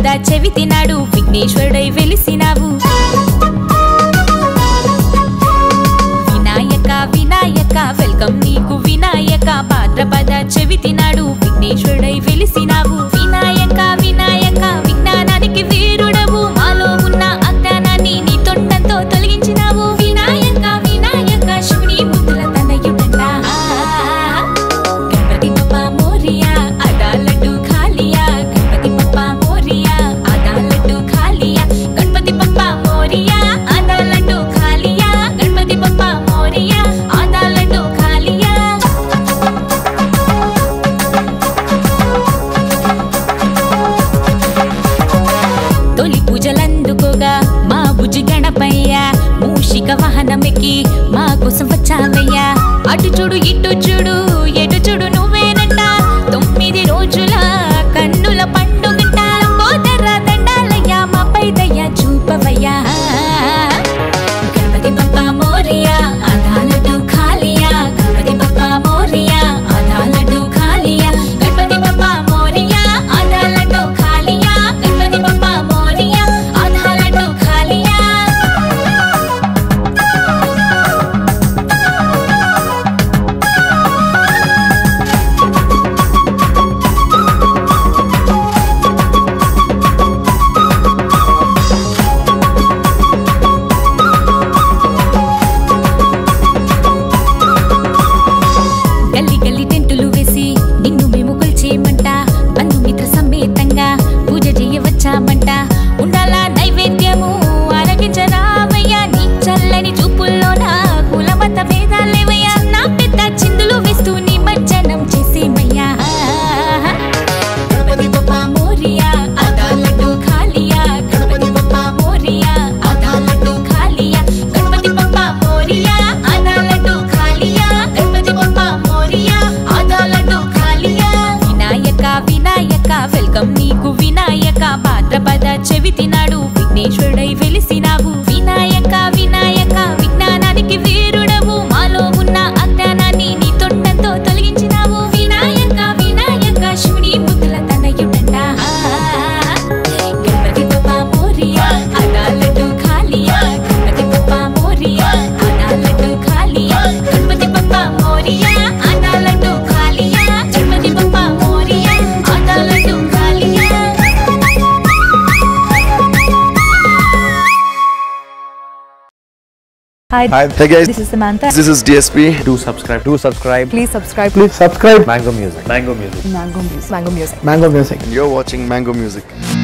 చెవితినాడు విఘ్నేశ్వరుడై వెలిసినావు వినాయక వినాయక వెల్కమ్ నీకు వినాయక భాద్రపద చెవితినాడు విఘ్నేశ్వరుడై వెలిసినావు వినాయక వినాయక విజ్ఞానానికి వీరుడవు మాలో ఉన్న అజ్ఞానాన్ని నీ తొండంతో తొలగించినావు వినాయక వినాయక శివుని ముద్దుల తనయుడంట గణపతి బప్పా మోరియా అదాలడ్డు ఖాలియా గణపతి బప్పా మోరియా అదాలడ్డు ఖాలియా గణపతి బప్పా మోరియా అదాలడ్డు ఖాలియా గణపతి బప్పా మోరియా అదాలడ్డు ఖాలియా తొలి పూజలందుకోగా మా బుజ్జి గణపయ్య మూషిక వాహనమెక్కి మా కోసం వచ్చావయ్యా అటు చూడు ఇటు చూడు ఎటు చూడు నువ్వేనంట 9 రోజుల కన్నుల పండుగంట కోదర దండాలయ్యా మాపై దయ్యా చూపవయ్యా గణపతి బప్పా మోరియా అదాలడ్డు ఖాలియా గణపతి బప్పా మోరియా అదాలడ్డు ఖాలియా గణపతి బప్పా మోరియా అదాలడ్డు ఖాలియా గణపతి బప్పా మోరియా అదాలడ్డు ఖాలియా గల్లి గల్లి టెంటులు వేసి నిన్ను మేము కొల్చేయమంట బంధుమిత్ర సమేతంగా పూజ చేయవచ్చామంట ఉండాలా నైవేద్యము ఆరగించరావయ్యా నీ చల్లని చూపుల్లోన కులమత భేదాలేవయ్యా నా పెద్ద చిందులు వేస్తూ నిమజ్జనం చేసేమయ్యా గణపతి బప్పా మోరియా అదాలడ్డు ఖాలియా గణపతి బప్పా మోరియా అదాలడ్డు ఖాలియా గణపతి బప్పా మోరియా అదాలడ్డు ఖాలియా గణపతి బప్పా మోరియా అదాలడ్డు ఖాలియా వినాయక వినాయక వెల్కమ్ నీకు వినాయక భాద్రపద చెవితినాడు విఘ్నేశ్వరుడై వెలిసినావు వినాయక వినాయక విజ్ఞానానికి వీరుడవు మాలో ఉన్న అజ్ఞానాన్ని నీ తొండంతో తొలగించినావు వినాయక వినాయక శివుని ముద్దుల తనయుడంట గణపతి బప్పా మోరియా అదాలడ్డు ఖాలియా గణపతి బప్పా మోరియా అదాలడ్డు ఖాలియా గణపతి బప్పా మోరియా అదాలడ్డు ఖాలియా గణపతి బప్పా మోరియా అదాలడ్డు ఖాలియా Hi. Hey guys, This is Samantha. this is DSP. Do subscribe. Do subscribe. Please subscribe. Please subscribe. Mango Music. Mango Music. Mango Music. Mango Music. Mango Music. And you're watching Mango Music.